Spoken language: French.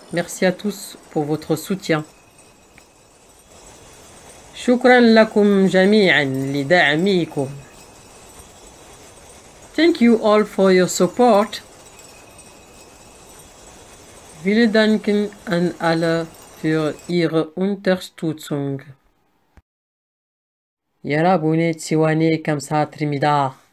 Merci à tous pour votre soutien. شكرا لكم جميعا لدعمكم. Thank you all for your support. Vielen Dank an alle für ihre Unterstützung. 여러분의 지원이 감사드립니다.